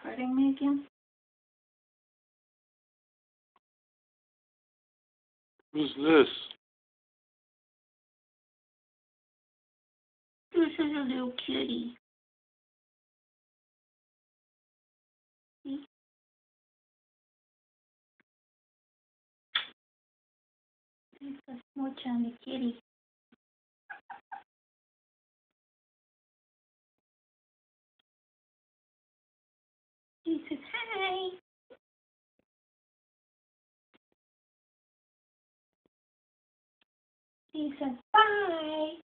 recording me again? Who's this? This is a little kitty. See? It's a smooch on the kitty. He says hi. He says bye.